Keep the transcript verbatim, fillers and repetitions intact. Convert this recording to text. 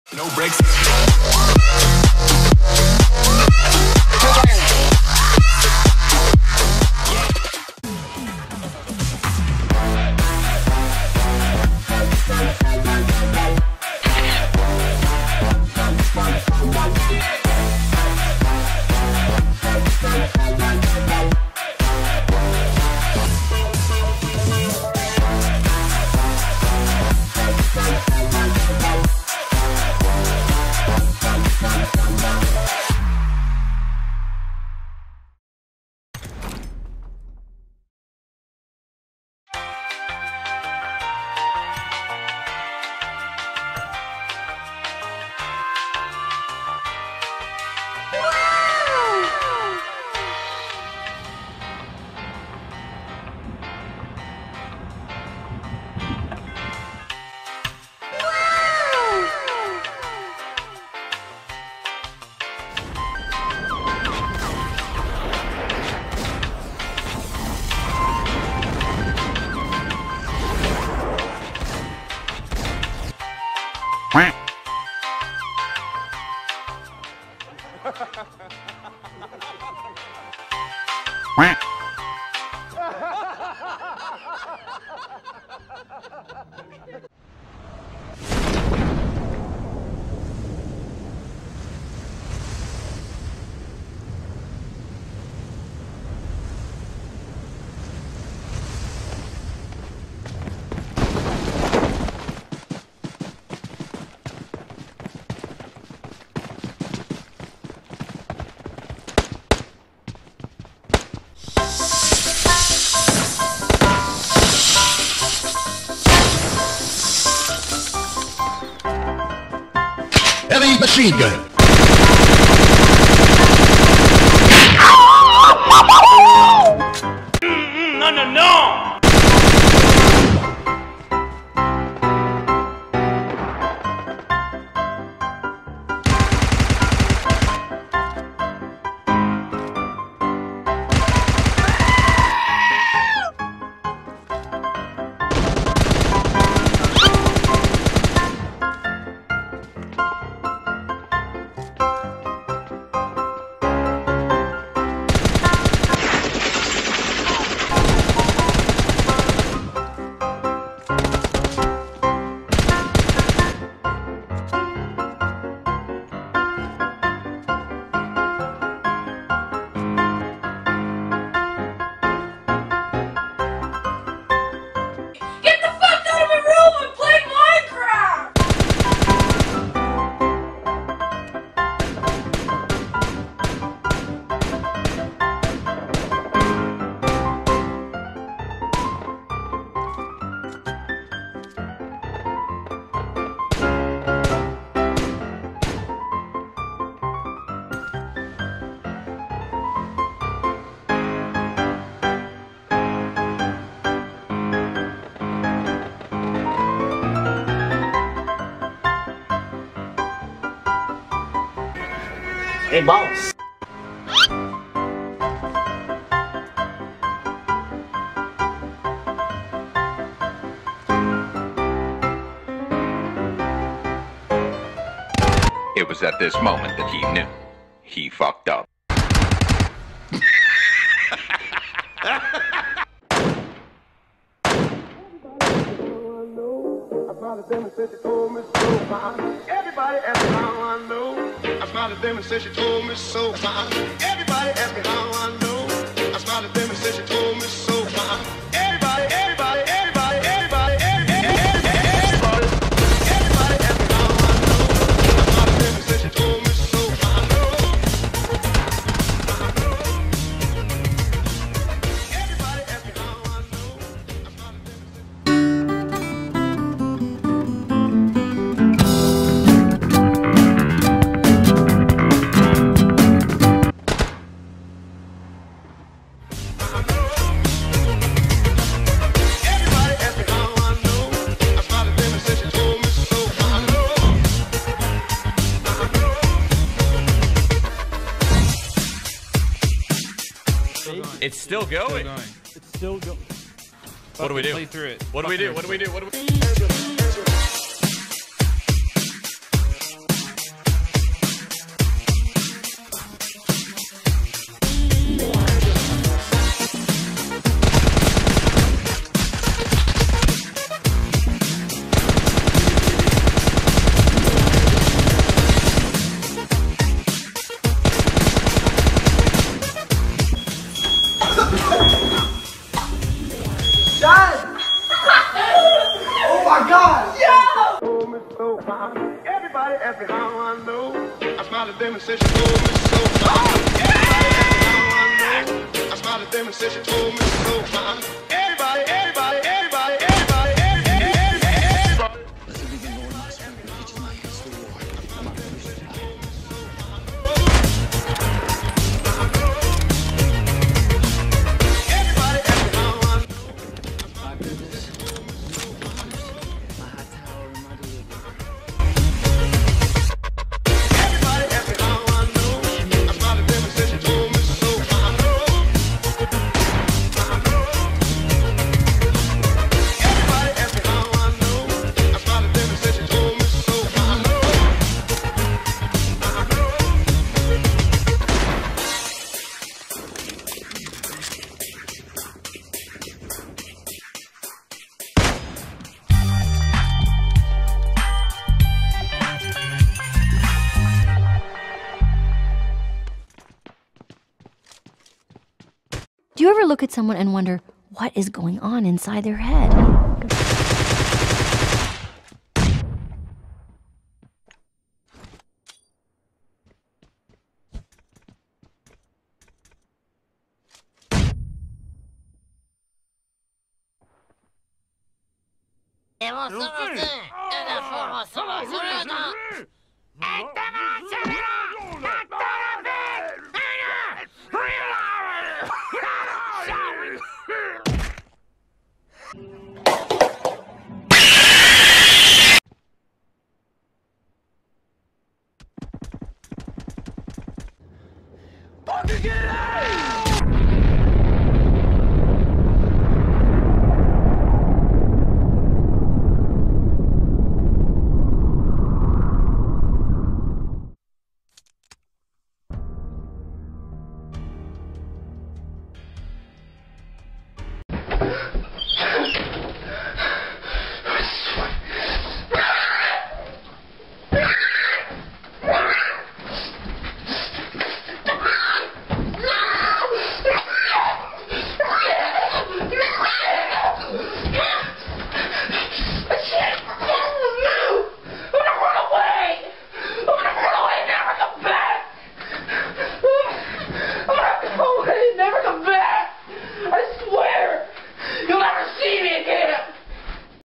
No breaks. Heavy machine gun. No, no, no! Hey, boss. It was at this moment that he knew. He fucked up. Everybody ask me how I know. I smiled at them and said she told me so. Everybody ask me how I know. I smiled at them and said she told me so. Everybody, everybody, everybody, everybody, everybody, everybody, everybody ask me how I know. I smiled at them and said she told me so. I know. Everybody ask me how I know. I smiled at them and said. It's still going. It's still going. What do we do? Play through it. What do we do? What do we do? What do we do? Everybody ask me how I know. I smiled at them and said she told me so. Everybody ask me how I know. I smiled at them and said she told me so. Everybody, everybody, everybody, everybody, everybody, everybody. Let the begin, Lord, my spirit reaches my hands to war. I'm not ready to die. Everybody ask me how I know. I do this. My high tower and my deliverer. Everybody ask me how I know. I smiled at them and said she told me so. I know. I know. Everybody ask me how I know. I smiled at them and said she told me so. I know. I know. Do you ever look at someone and wonder what is going on inside their head? Fucking get out!